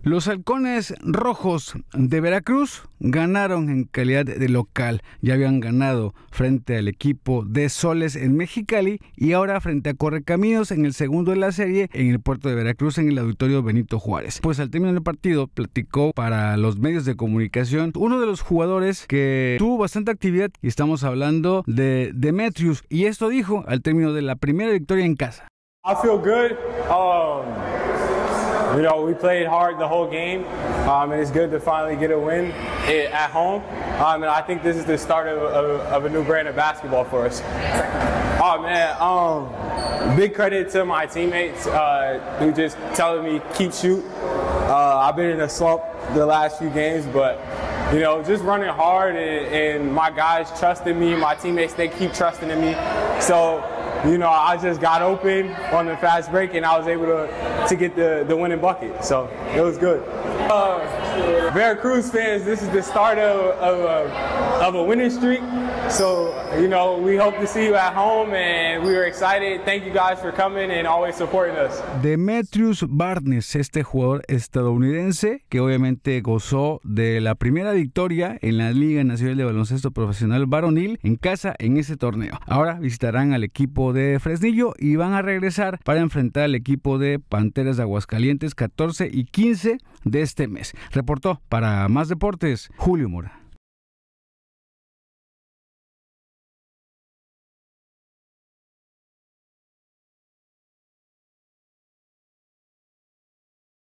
Los halcones rojos de Veracruz ganaron en calidad de local. Ya habían ganado frente al equipo de Soles en Mexicali y ahora frente a Correcaminos en el segundo de la serie en el puerto de Veracruz en el auditorio Benito Juárez. Pues al término del partido platicó para los medios de comunicación uno de los jugadores que tuvo bastante actividad y estamos hablando de Demetrius, y esto dijo al término de la primera victoria en casa. I feel good. You know, we played hard the whole game, and it's good to finally get a win at home. And I think this is the start of a new brand of basketball for us. Oh man, big credit to my teammates who just telling me keep shoot. I've been in a slump the last few games, but you know, just running hard and my guys trusting me, my teammates, they keep trusting in me. So, you know, I just got open on the fast break and I was able to get the winning bucket. So it was good. Veracruz fans, this is the start of a winning streak. So, you know, we hope to see you at home and we were excited. Thank you guys for coming and always supporting us. Demetrius Barnes, este jugador estadounidense que obviamente gozó de la primera victoria en la Liga Nacional de Baloncesto Profesional Varonil en casa en ese torneo. Ahora visitarán al equipo de Fresnillo y van a regresar para enfrentar al equipo de Panteras de Aguascalientes 14 y 15 de este mes. Reportó para Más Deportes, Julio Mora.